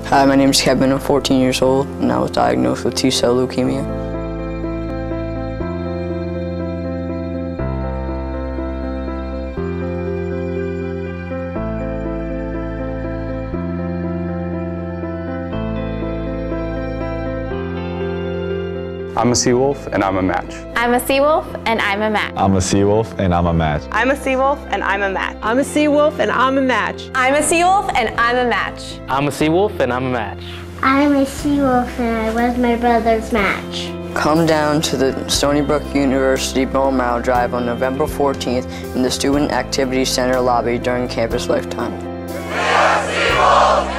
Hi, my name is Kevin. I'm 14 years old, and I was diagnosed with T-cell leukemia. I'm a seawolf and I'm a match. I'm a seawolf and I'm a match. I'm a seawolf and I'm a match. I'm a seawolf and I'm a match. I'm a seawolf and I'm a match. I'm a seawolf and I'm a match. I'm a seawolf and I'm a match. I'm a seawolf and I was my brother's match. Come down to the Stony Brook University Marrow Drive on November 14th in the Student Activity Center lobby during campus lifetime. We are seawolves!